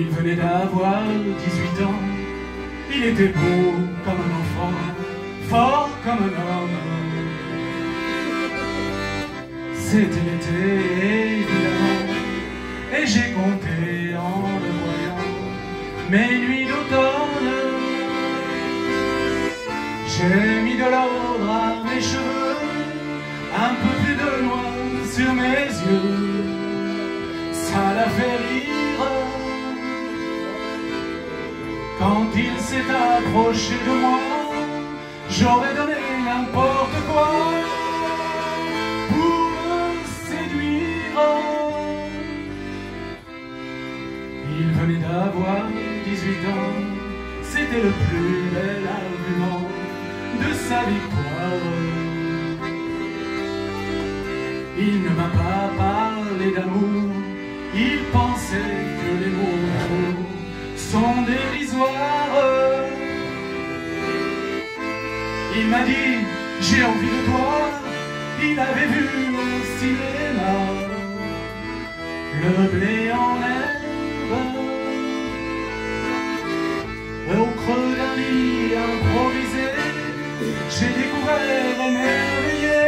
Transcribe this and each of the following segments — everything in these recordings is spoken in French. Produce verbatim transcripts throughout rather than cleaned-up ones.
Il venait d'avoir dix-huit ans. Il était beau comme un enfant, fort comme un homme. C'était l'été, évidemment, et j'ai compté en le voyant mes nuits d'automne. J'ai mis de l'ordre à mes cheveux, un peu plus de noir sur mes yeux. Ça l'a fait rire quand il s'est approché de moi. J'aurais donné n'importe quoi pour me séduire. Il venait d'avoir dix-huit ans. C'était le plus bel argument de sa victoire. Il ne m'a pas parlé d'amour. Il pensait que les mots sont dérisoires. Il m'a dit, j'ai envie de toi. Il avait vu au cinéma le blé en herbe. Au creux d'un lit improvisé, j'ai découvert émerveillé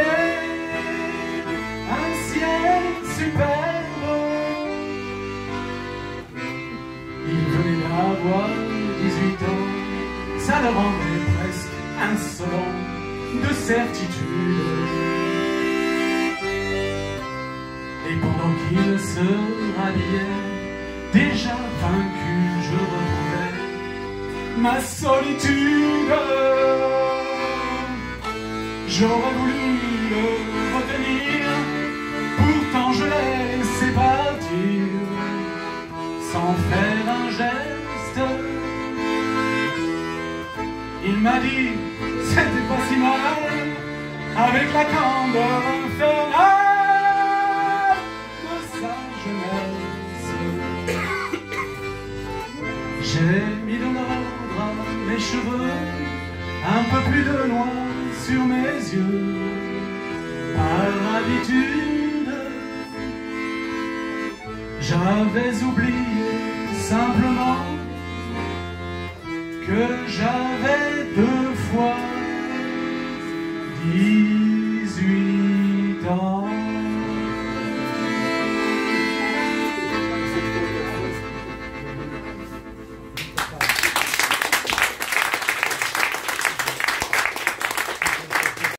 un ciel superbe. Il venait d'avoir dix-huit ans, ça le rendait presque insolent de certitude. Et pendant qu'il se rhabillait, déjà vaincu, je retrouvais ma solitude. J'aurais voulu le retenir, pourtant je l'ai laissé partir sans faire un geste. Il m'a dit, c'était pas si mal, avec la candeur infernale de sa jeunesse. J'ai mis de l'ordre à mes cheveux, un peu plus de noir sur mes yeux. Par habitude, j'avais oublié simplement que j'avais deux fois dix-huit ans.